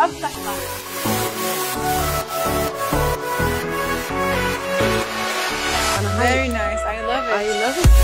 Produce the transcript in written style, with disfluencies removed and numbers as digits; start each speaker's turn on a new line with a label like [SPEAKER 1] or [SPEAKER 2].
[SPEAKER 1] افتح صح.
[SPEAKER 2] انا
[SPEAKER 1] Very nice. I love it.
[SPEAKER 2] I love it